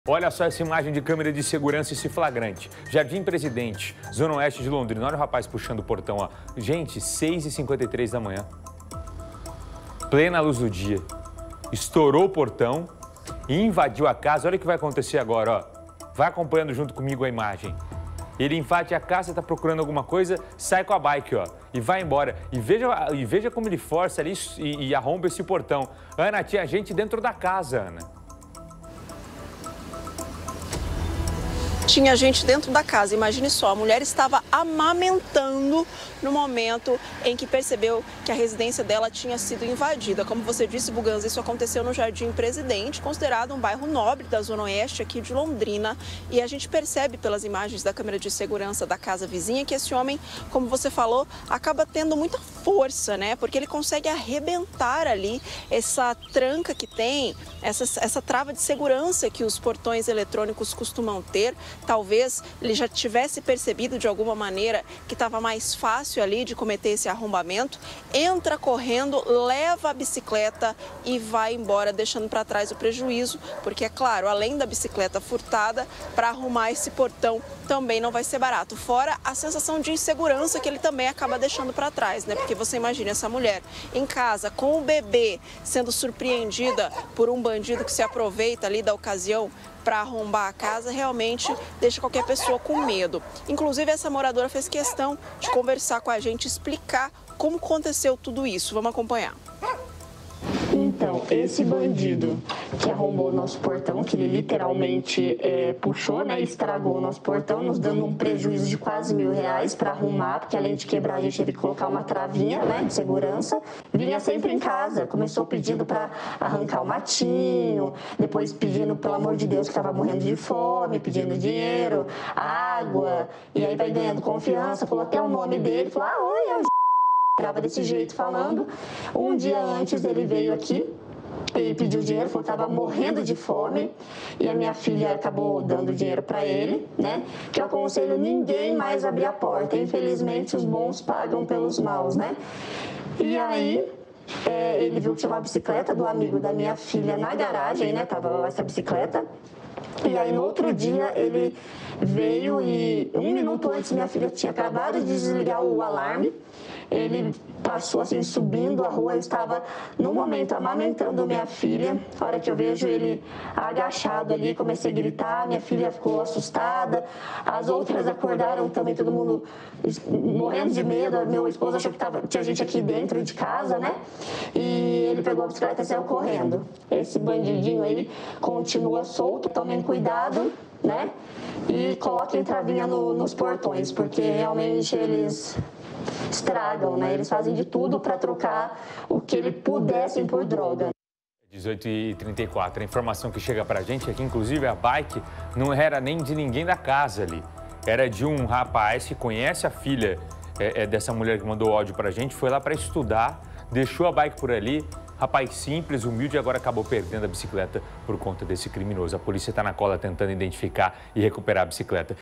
Olha só essa imagem de câmera de segurança, esse flagrante. Jardim Presidente, Zona Oeste de Londrina. Olha o rapaz puxando o portão, ó. Gente, 6h53 da manhã. Plena luz do dia. Estourou o portão e invadiu a casa. Olha o que vai acontecer agora, ó. Vai acompanhando junto comigo a imagem. Ele invade a casa, tá procurando alguma coisa, sai com a bike, ó, e vai embora. E veja como ele força ali e arromba esse portão. Ana, tinha gente dentro da casa, Ana. Tinha gente dentro da casa, imagine só, a mulher estava amamentando no momento em que percebeu que a residência dela tinha sido invadida. Como você disse, Buganza, isso aconteceu no Jardim Presidente, considerado um bairro nobre da Zona Oeste aqui de Londrina. E a gente percebe pelas imagens da câmera de segurança da casa vizinha que esse homem, como você falou, acaba tendo muita força, né? Porque ele consegue arrebentar ali essa tranca que tem, essa trava de segurança que os portões eletrônicos costumam ter. Talvez ele já tivesse percebido de alguma maneira que estava mais fácil ali de cometer esse arrombamento, entra correndo, leva a bicicleta e vai embora, deixando para trás o prejuízo, porque é claro, além da bicicleta furtada, para arrumar esse portão também não vai ser barato. Fora a sensação de insegurança que ele também acaba deixando para trás, né? Porque você imagina essa mulher em casa com o bebê sendo surpreendida por um bandido que se aproveita ali da ocasião para arrombar a casa, realmente deixa qualquer pessoa com medo. Inclusive, essa moradora fez questão de conversar com a gente, explicar como aconteceu tudo isso. Vamos acompanhar. Então, esse bandido que arrombou o nosso portão, que ele literalmente puxou, né, estragou o nosso portão, nos dando um prejuízo de quase R$1.000 para arrumar, porque além de quebrar, a gente teve que colocar uma travinha, né, de segurança. Vinha sempre em casa, começou pedindo para arrancar o matinho, depois pedindo, pelo amor de Deus, que estava morrendo de fome, pedindo dinheiro, água, e aí vai ganhando confiança, falou até o nome dele, falou, oi, é o estava desse jeito falando. Um dia antes ele veio aqui e pediu dinheiro, falou que estava morrendo de fome, e a minha filha acabou dando dinheiro para ele, né? Que eu aconselho ninguém mais abrir a porta. Infelizmente os bons pagam pelos maus, né? E aí ele viu que tinha uma bicicleta do amigo da minha filha na garagem, né? Tava essa bicicleta. E aí no outro dia ele veio e 1 minuto antes minha filha tinha acabado de desligar o alarme. Ele passou assim, subindo a rua, eu estava no momento amamentando minha filha. A hora que eu vejo ele agachado ali, comecei a gritar, minha filha ficou assustada. As outras acordaram também, todo mundo morrendo de medo. Meu esposo achou que tinha gente aqui dentro de casa, né? E ele pegou a bicicleta e saiu correndo. Esse bandidinho aí continua solto, tomem cuidado, né? E coloquem travinha nos portões, porque realmente eles estragam, né? Eles fazem de tudo para trocar o que eles pudessem por droga. 18h34, a informação que chega pra gente é que, inclusive, a bike não era nem de ninguém da casa ali. Era de um rapaz que conhece a filha dessa mulher que mandou ódio pra gente, foi lá para estudar, deixou a bike por ali. Rapaz simples, humilde, e agora acabou perdendo a bicicleta por conta desse criminoso. A polícia está na cola tentando identificar e recuperar a bicicleta.